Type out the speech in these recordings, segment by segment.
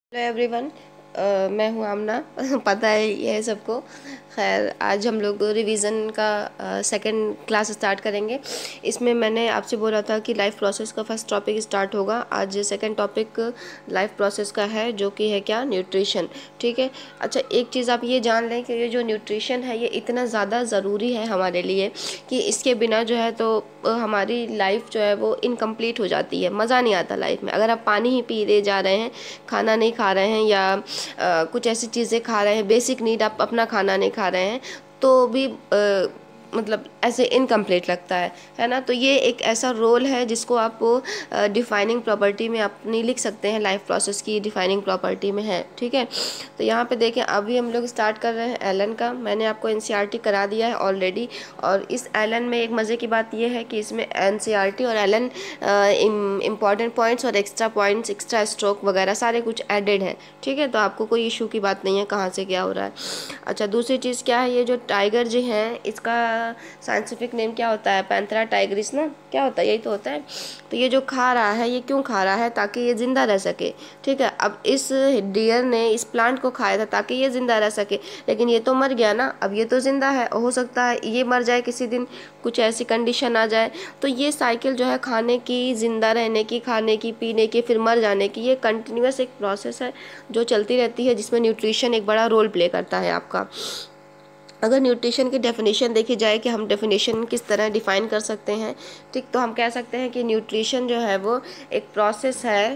Hello everyone. मैं हूँ आमना। पता है ये है सबको। खैर, आज हम लोग रिवीजन का सेकंड क्लास स्टार्ट करेंगे। इसमें मैंने आपसे बोला था कि लाइफ प्रोसेस का फर्स्ट टॉपिक स्टार्ट होगा। आज सेकंड टॉपिक लाइफ प्रोसेस का है, जो कि है क्या, न्यूट्रिशन। ठीक है। अच्छा, एक चीज़ आप ये जान लें कि ये जो न्यूट्रिशन है ये इतना ज़्यादा ज़रूरी है हमारे लिए कि इसके बिना जो है तो हमारी लाइफ जो है वो इनकम्प्लीट हो जाती है। मज़ा नहीं आता लाइफ में। अगर आप पानी ही पी रहे जा रहे हैं, खाना नहीं खा रहे हैं, या कुछ ऐसी चीज़ें खा रहे हैं, बेसिक नीड आप अपना खाना नहीं खा रहे हैं, तो भी मतलब ऐसे इनकम्प्लीट लगता है ना। तो ये एक ऐसा रोल है जिसको आप डिफाइनिंग प्रॉपर्टी में अपनी लिख सकते हैं। लाइफ प्रोसेस की डिफाइनिंग प्रॉपर्टी में है। ठीक है। तो यहाँ पे देखें, अभी हम लोग स्टार्ट कर रहे हैं एलन का। मैंने आपको एनसीईआरटी करा दिया है ऑलरेडी। और इस एलन में एक मज़े की बात यह है कि इसमें एनसीईआरटी और एलन इम्पॉर्टेंट पॉइंट्स और एक्स्ट्रा पॉइंट्स, एक्स्ट्रा स्ट्रोक वगैरह सारे कुछ एडेड हैं। ठीक है। तो आपको कोई इशू की बात नहीं है कहाँ से क्या हो रहा है। अच्छा, दूसरी चीज़ क्या है, ये जो टाइगर जो है इसका साइंटिफिक नेम क्या होता है, पैंथेरा टाइग्रिस ना, क्या होता है, यही तो होता है। तो ये जो खा रहा है, ये क्यों खा रहा है? ताकि ये ज़िंदा रह सके। ठीक है। अब इस डियर ने इस प्लांट को खाया था ताकि ये ज़िंदा रह सके, लेकिन ये तो मर गया ना। अब ये तो ज़िंदा है, हो सकता है ये मर जाए किसी दिन, कुछ ऐसी कंडीशन आ जाए। तो ये साइकिल जो है खाने की, ज़िंदा रहने की, खाने की, पीने की, फिर मर जाने की, ये कंटिन्यूस एक प्रोसेस है जो चलती रहती है, जिसमें न्यूट्रिशन एक बड़ा रोल प्ले करता है आपका। अगर न्यूट्रिशन की डेफिनेशन देखी जाए कि हम डेफिनेशन किस तरह डिफ़ाइन कर सकते हैं, ठीक, तो हम कह सकते हैं कि न्यूट्रिशन जो है वो एक प्रोसेस है।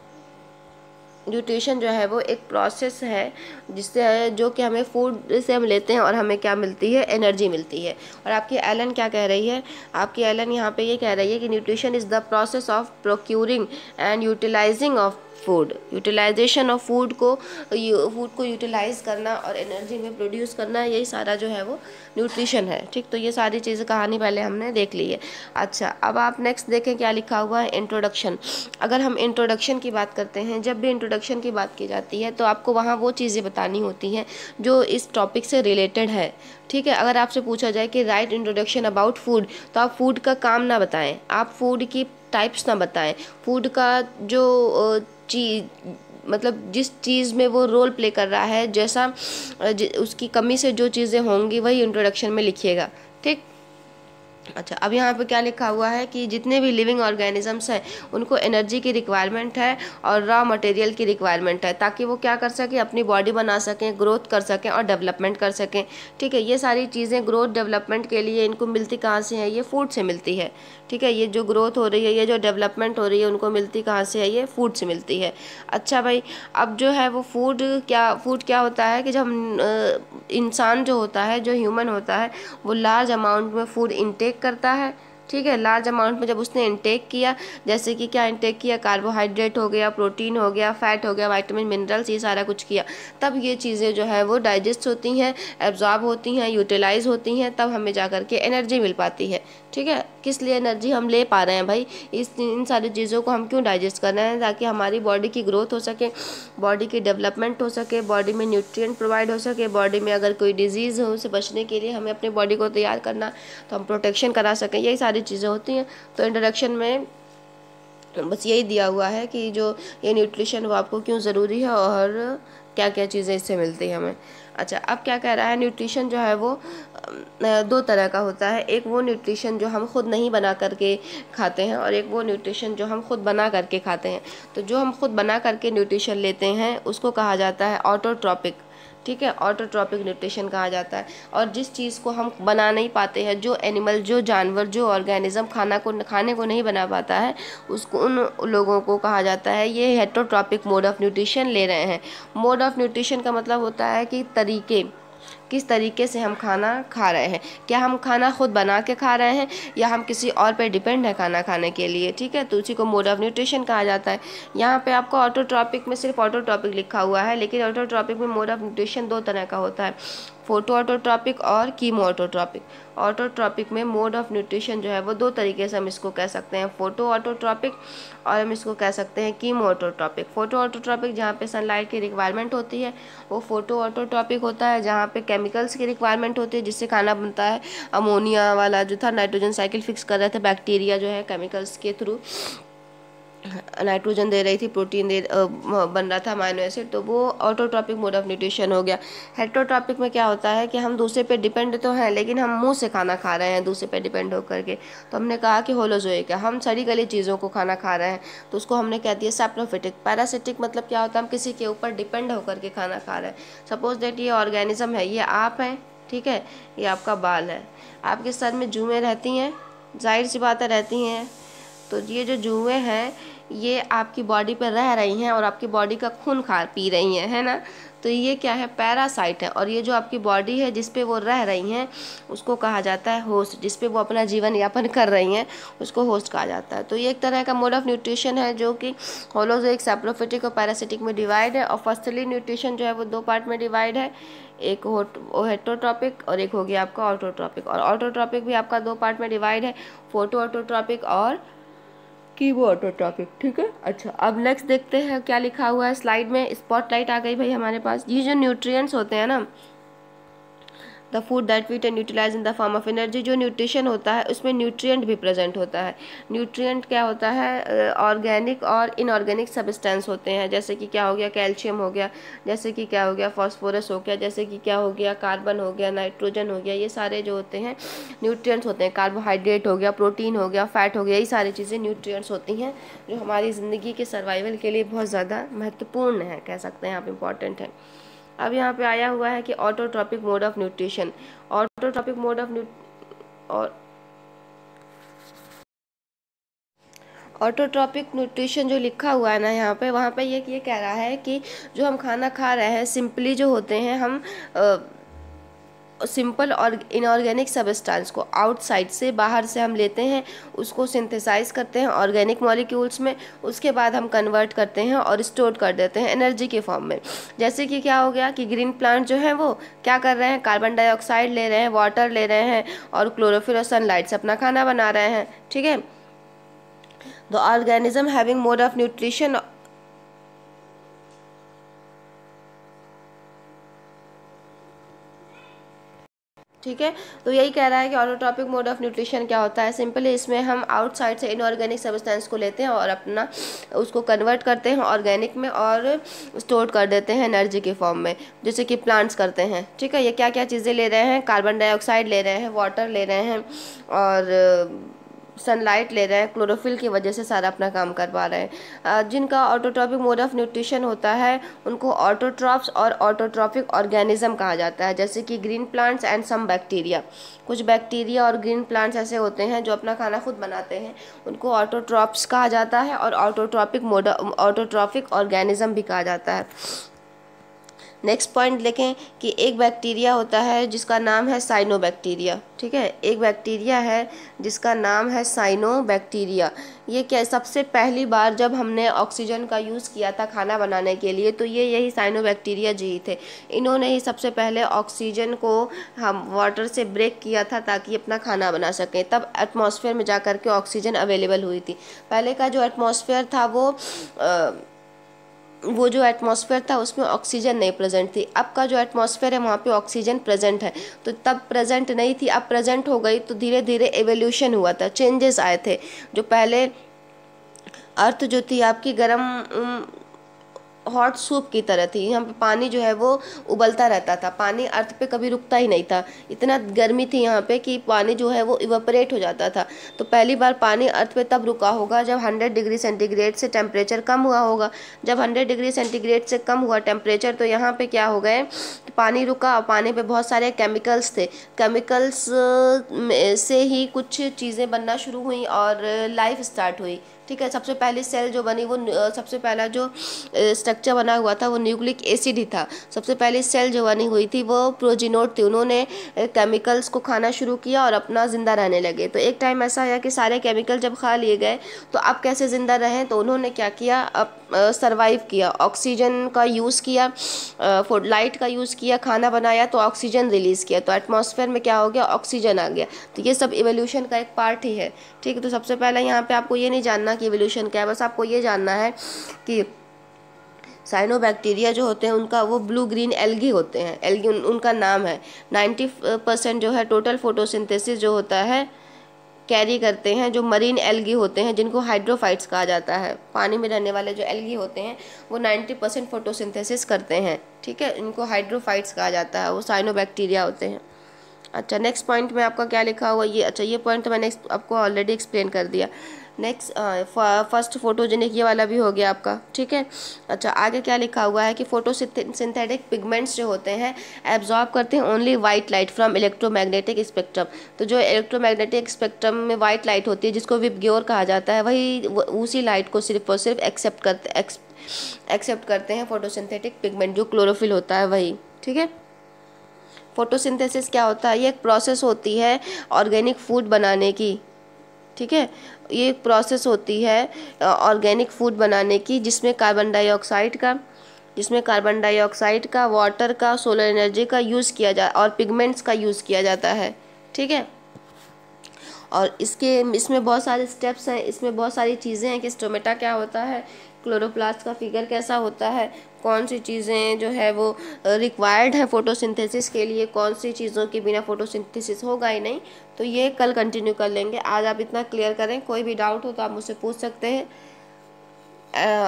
न्यूट्रिशन जो है वो एक प्रोसेस है जिससे, जो कि हमें फूड से हम लेते हैं और हमें क्या मिलती है, एनर्जी मिलती है। और आपकी एलन क्या कह रही है? आपकी एलन यहाँ पे ये कह रही है कि nutrition is the process of procuring and utilizing of food. Utilization of food को यूटिलाइज करना और एनर्जी में प्रोड्यूस करना, यही सारा जो है वो न्यूट्रिशन है। ठीक, तो ये सारी चीज़ें कहानी पहले हमने देख ली है। अच्छा, अब आप नेक्स्ट देखें क्या लिखा हुआ है, इंट्रोडक्शन। अगर हम इंट्रोडक्शन की बात करते हैं, जब भी इंट्रोडक्शन की बात की जाती है तो आपको वहाँ वो चीज़ें बतानी होती हैं जो इस टॉपिक से रिलेटेड है। ठीक है। अगर आपसे पूछा जाए कि राइट इंट्रोडक्शन अबाउट फूड, तो आप फूड का काम ना बताएं, आप फूड की टाइप्स ना बताएं, फूड का जो चीज़, मतलब जिस चीज़ में वो रोल प्ले कर रहा है, जैसा उसकी कमी से जो चीज़ें होंगी वही इंट्रोडक्शन में लिखिएगा। ठीक। अच्छा, अब यहाँ पे क्या लिखा हुआ है कि जितने भी लिविंग ऑर्गेनिजम्स हैं उनको एनर्जी की रिक्वायरमेंट है और रॉ मटेरियल की रिक्वायरमेंट है, ताकि वो क्या कर सकें, अपनी बॉडी बना सकें, ग्रोथ कर सकें और डेवलपमेंट कर सकें। ठीक है। ये सारी चीज़ें ग्रोथ डेवलपमेंट के लिए इनको मिलती कहाँ से है? ये फूड से मिलती है। ठीक है। ये जो ग्रोथ हो रही है, ये जो डेवलपमेंट हो रही है, उनको मिलती कहाँ से है? ये फूड से मिलती है। अच्छा भाई, अब जो है वो फूड क्या होता है कि जब इंसान जो होता है, जो ह्यूमन होता है, वो लार्ज अमाउंट में फूड इनटेक करता है। ठीक है। लार्ज अमाउंट में जब उसने इंटेक किया, जैसे कि क्या इंटेक किया, कार्बोहाइड्रेट हो गया, प्रोटीन हो गया, फैट हो गया, विटामिन, मिनरल्स, ये सारा कुछ किया, तब ये चीज़ें जो है वो डाइजेस्ट होती हैं, एब्जॉर्ब होती हैं, यूटिलाइज होती हैं, तब हमें जा करके एनर्जी मिल पाती है। ठीक है। किस लिए एनर्जी हम ले पा रहे हैं भाई? इन सारी चीज़ों को हम क्यों डाइजेस्ट कर रहे हैं? ताकि हमारी बॉडी की ग्रोथ हो सके, बॉडी की डेवलपमेंट हो सके, बॉडी में न्यूट्रिएंट प्रोवाइड हो सके, बॉडी में अगर कोई डिजीज़ हो उसे बचने के लिए हमें अपनी बॉडी को तैयार करना, तो हम प्रोटेक्शन करा सकें, यही सारी चीज़ें होती हैं। तो इंट्रोडक्शन में बस यही दिया हुआ है कि जो ये न्यूट्रिशन वो आपको क्यों ज़रूरी है और क्या क्या चीज़ें इससे मिलती हैं हमें। अच्छा, अब क्या कह रहा है, न्यूट्रिशन जो है वो दो तरह का होता है। एक वो न्यूट्रिशन जो हम खुद नहीं बना करके खाते हैं, और एक वो न्यूट्रिशन जो हम खुद बना करके खाते हैं। तो जो हम खुद बना करके न्यूट्रिशन लेते हैं उसको कहा जाता है ऑटोट्रॉपिक। ठीक है। ऑटोट्रॉपिक न्यूट्रिशन कहा जाता है। और जिस चीज़ को हम बना नहीं पाते हैं, जो एनिमल, जो जानवर, जो ऑर्गेनिज्म खाने को नहीं बना पाता है, उसको, उन लोगों को कहा जाता है ये हेटरोट्रॉपिक मोड ऑफ न्यूट्रिशन ले रहे हैं। मोड ऑफ न्यूट्रिशन का मतलब होता है कि तरीके, किस तरीके से हम खाना खा रहे हैं। क्या हम खाना खुद बना के खा रहे हैं या हम किसी और पे डिपेंड है खाना खाने के लिए? ठीक है। तो उसी को मोड ऑफ न्यूट्रिशन कहा जाता है। यहाँ पे आपको ऑटोट्रॉपिक में सिर्फ ऑटोट्रॉपिक लिखा हुआ है, लेकिन ऑटोट्रॉपिक में मोड ऑफ न्यूट्रिशन दो तरह का होता है, फोटो ऑटोट्रॉपिक और कीमो ऑटोट्रॉपिक। ऑटोट्रॉपिक में मोड ऑफ न्यूट्रिशन जो है वो दो तरीके से हम इसको कह सकते हैं, फोटो ऑटोट्रॉपिक और हम इसको कह सकते हैं कीमो ऑटोट्रॉपिक। फोटो ऑटोट्रॉपिक जहाँ पे सनलाइट की रिक्वायरमेंट होती है वो फोटो ऑटोट्रॉपिक होता है। जहाँ पे केमिकल्स की रिक्वायरमेंट होती है जिससे खाना बनता है, अमोनिया वाला जो था, नाइट्रोजन साइकिल फिक्स कर रहे थे बैक्टीरिया जो है केमिकल्स के थ्रू, नाइट्रोजन दे रही थी, प्रोटीन बन रहा था अमाइनो एसिड, तो वो ऑटोट्रॉपिक मोड ऑफ न्यूट्रिशन हो गया। हेटेरोट्रॉपिक में क्या होता है कि हम दूसरे पे डिपेंड तो हैं, लेकिन हम मुंह से खाना खा रहे हैं दूसरे पे डिपेंड होकर के। तो हमने कहा कि होलोजोइक है, हम सड़ी गली चीज़ों को खाना खा रहे हैं, तो उसको हमने कह दिया सैप्रोफिटिक। पैरासिटिक मतलब क्या होता है, हम किसी के ऊपर डिपेंड होकर के खाना खा रहे हैं। सपोज दैट ये ऑर्गेनिज्म है, ये आप हैं, ठीक है, ये आपका बाल है, आपके सर में जूएं रहती हैं, जाहिर सी बात है रहती हैं। तो ये जो जुएं हैं ये आपकी बॉडी पर रह रही हैं और आपकी बॉडी का खून खा पी रही हैं, है ना। तो ये क्या है, पैरासाइट है। और ये जो आपकी बॉडी है जिस पे वो रह रही हैं उसको कहा जाता है होस्ट, जिस पे वो अपना जीवन यापन कर रही हैं उसको होस्ट कहा जाता है। तो ये एक तरह का मोड ऑफ न्यूट्रिशन है जो कि होलोजोइक, सैप्रोफिटिक और पैरासिटिक में डिवाइड है। और फर्स्टली न्यूट्रिशन जो है वो 2 पार्ट में डिवाइड है, एक हेटेरोट्रॉपिक और एक हो गया आपका ऑटोट्रॉपिक। और ऑटोट्रॉपिक भी आपका 2 पार्ट में डिवाइड है, फोटो ऑटोट्रॉपिक और कीबो ऑटोट्रॉपिक, ठीक है। अच्छा, अब नेक्स्ट देखते हैं क्या लिखा हुआ है स्लाइड में। स्पॉटलाइट आ गई भाई हमारे पास। ये जो न्यूट्रिएंट्स होते हैं ना, the food that we can utilize in the form of energy, जो न्यूट्रिशन होता है उसमें न्यूट्रिएंट भी प्रेजेंट होता है। न्यूट्रिएंट क्या होता है, ऑर्गेनिक और इनऑर्गेनिक सब्सटेंस होते हैं, जैसे कि क्या हो गया, कैल्शियम हो गया, जैसे कि क्या हो गया, फॉस्फोरस हो गया, जैसे कि क्या हो गया, कार्बन हो गया, नाइट्रोजन हो गया। ये सारे जो होते हैं न्यूट्रिएंट्स होते हैं। कार्बोहाइड्रेट हो गया, प्रोटीन हो गया, फैट हो गया, ये सारी चीज़ें न्यूट्रिएंट्स होती हैं जो हमारी ज़िंदगी के सर्वाइवल के लिए बहुत ज़्यादा महत्वपूर्ण है, कह सकते हैं आप, इम्पॉर्टेंट है। अब यहाँ पे आया हुआ है कि autotrophic mode of nutrition. Autotrophic mode of और ऑटोट्रॉपिक न्यूट्रिशन जो लिखा हुआ है ना यहाँ पे, वहाँ पे ये कह रहा है कि जो हम खाना खा रहे हैं सिंपली जो होते हैं, हम सिंपल और इनऑर्गेनिक सब्सटेंस को आउटसाइड से, बाहर से हम लेते हैं, उसको सिंथेसाइज करते हैं ऑर्गेनिक मॉलिक्यूल्स में, उसके बाद हम कन्वर्ट करते हैं और स्टोर कर देते हैं एनर्जी के फॉर्म में। जैसे कि क्या हो गया कि ग्रीन प्लांट जो है वो क्या कर रहे हैं, कार्बन डाइऑक्साइड ले रहे हैं, वाटर ले रहे हैं और क्लोरोफिल और सनलाइट से अपना खाना बना रहे हैं, ठीक है। The organism having mode of nutrition, ठीक है। तो यही कह रहा है कि ऑटोट्रॉपिक मोड ऑफ न्यूट्रिशन क्या होता है, सिंपली इसमें हम आउटसाइड से इनऑर्गेनिक सब्सटेंस को लेते हैं और अपना उसको कन्वर्ट करते हैं ऑर्गेनिक में और स्टोर कर देते हैं एनर्जी के फॉर्म में, जैसे कि प्लांट्स करते हैं, ठीक है। ये क्या क्या चीज़ें ले रहे हैं, कार्बन डाइऑक्साइड ले रहे हैं, वाटर ले रहे हैं और सनलाइट ले रहे हैं, क्लोरोफिल की वजह से सारा अपना काम कर पा रहे हैं। जिनका ऑटोट्रॉपिक मोड ऑफ न्यूट्रिशन होता है उनको ऑटोट्रॉप्स और ऑटोट्रॉपिक ऑर्गेनिज्म कहा जाता है, जैसे कि green plants and some bacteria. कुछ बैक्टीरिया और ग्रीन प्लांट्स ऐसे होते हैं जो अपना खाना खुद बनाते हैं, उनको ऑटोट्रॉप्स कहा जाता है और ऑटोट्रॉपिक ऑर्गेनिज्म भी कहा जाता है। नेक्स्ट पॉइंट देखें कि एक बैक्टीरिया होता है जिसका नाम है साइनोबैक्टीरिया, ठीक है। एक बैक्टीरिया है जिसका नाम है साइनोबैक्टीरिया। ये क्या, सबसे पहली बार जब हमने ऑक्सीजन का यूज़ किया था खाना बनाने के लिए तो ये यही साइनोबैक्टीरिया जी थे। इन्होंने ही सबसे पहले ऑक्सीजन को हम वाटर से ब्रेक किया था ताकि अपना खाना बना सकें, तब एटमॉस्फेयर में जा कर के ऑक्सीजन अवेलेबल हुई थी। पहले का जो एटमॉस्फेयर था वो जो एटमॉस्फेयर था उसमें ऑक्सीजन नहीं प्रेजेंट थी। अब का जो एटमॉस्फेयर है वहाँ पे ऑक्सीजन प्रेजेंट है। तो तब प्रेजेंट नहीं थी, अब प्रेजेंट हो गई, तो धीरे धीरे एवोल्यूशन हुआ था, चेंजेस आए थे। जो पहले अर्थ जो थी आपकी गर्म हॉट सूप की तरह थी, यहाँ पे पानी जो है वो उबलता रहता था, पानी अर्थ पे कभी रुकता ही नहीं था, इतना गर्मी थी यहाँ पे कि पानी जो है वो इवेपोरेट हो जाता था। तो पहली बार पानी अर्थ पे तब रुका होगा जब 100 डिग्री सेंटीग्रेड से टेम्परेचर कम हुआ होगा। जब 100 डिग्री सेंटीग्रेड से कम हुआ टेम्परेचर तो यहाँ पे क्या हो गए, पानी रुका और पानी पे बहुत सारे केमिकल्स थे, केमिकल्स से ही कुछ चीज़ें बनना शुरू हुई और लाइफ स्टार्ट हुई, ठीक है। सबसे पहली सेल जो बनी वो सबसे पहला जो स्ट्रक्चर बना हुआ था वो न्यूक्लिक एसिड ही था। सबसे पहली सेल जो बनी हुई थी वो प्रोजीनोड थी, उन्होंने केमिकल्स को खाना शुरू किया और अपना ज़िंदा रहने लगे। तो एक टाइम ऐसा आया कि सारे केमिकल जब खा लिए गए तो अब कैसे ज़िंदा रहें, तो उन्होंने क्या किया, अब सर्वाइव किया, ऑक्सीजन का यूज़ किया, लाइट का यूज़ किया, खाना बनाया तो ऑक्सीजन रिलीज़ किया, तो एटमॉस्फेयर में क्या हो गया, ऑक्सीजन आ गया। तो ये सब इवोल्यूशन का एक पार्ट ही है, ठीक है। तो सबसे पहले यहाँ पे आपको ये नहीं जानना कि इवोल्यूशन क्या है, बस आपको ये जानना है कि साइनोबैक्टीरिया जो होते हैं उनका वो ब्लू ग्रीन एल्गी होते हैं, एल्गी उनका नाम है। 90% जो है टोटल फोटोसिंथेसिस जो होता है कैरी करते हैं, जो मरीन एल्गी होते हैं जिनको हाइड्रोफाइट्स कहा जाता है। पानी में रहने वाले जो एल्गी होते हैं वो 90% फोटोसिंथेसिस करते हैं, ठीक है, इनको हाइड्रोफाइट्स कहा जाता है, वो साइनोबैक्टीरिया होते हैं। अच्छा, नेक्स्ट पॉइंट में आपका क्या लिखा हुआ ये, अच्छा ये पॉइंट तो मैंने आपको ऑलरेडी एक्सप्लेन कर दिया। नेक्स्ट फर्स्ट फोटोजेनिक ये वाला भी हो गया आपका, ठीक है। अच्छा, आगे क्या लिखा हुआ है कि फोटोसिंथेटिक पिगमेंट्स जो होते हैं एब्जॉर्ब करते हैं only white light from electromagnetic spectrum. तो जो इलेक्ट्रोमैग्नेटिक स्पेक्ट्रम में वाइट लाइट होती है जिसको विबग्योर कहा जाता है, वही उसी लाइट को सिर्फ और सिर्फ एक्सेप्ट करते हैं फोटोसिंथेटिक पिगमेंट, जो क्लोरोफिल होता है वही, ठीक है। फोटोसिंथेसिस क्या होता है, ये एक प्रोसेस होती है ऑर्गेनिक फूड बनाने की, ठीक है, ये एक प्रोसेस होती है ऑर्गेनिक फूड बनाने की जिसमें कार्बन डाइऑक्साइड का, वाटर का, सोलर एनर्जी का यूज़ किया जा और पिगमेंट्स का यूज़ किया जाता है, ठीक है। और इसमें बहुत सारे स्टेप्स हैं, इसमें बहुत सारी चीज़ें हैं कि स्टोमेटा क्या होता है, क्लोरोप्लास्ट का फिगर कैसा होता है, कौन सी चीज़ें जो है वो रिक्वायर्ड है फोटोसिंथेसिस के लिए, कौन सी चीज़ों के बिना फोटोसिंथेसिस होगा ही नहीं। तो ये कल कंटिन्यू कर लेंगे, आज आप इतना क्लियर करें। कोई भी डाउट हो तो आप मुझसे पूछ सकते हैं,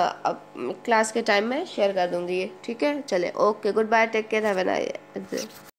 क्लास के टाइम में शेयर कर दूँगी ये, ठीक है। चले, okay, goodbye, take care, have a nice day.